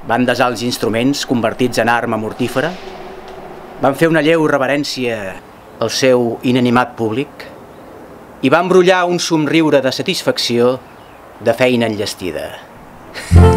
van desar els instruments convertits en arma mortífera, van fer una lleu reverència al seu inanimat públic i van brollar un somriure de satisfacció de feina enllestida.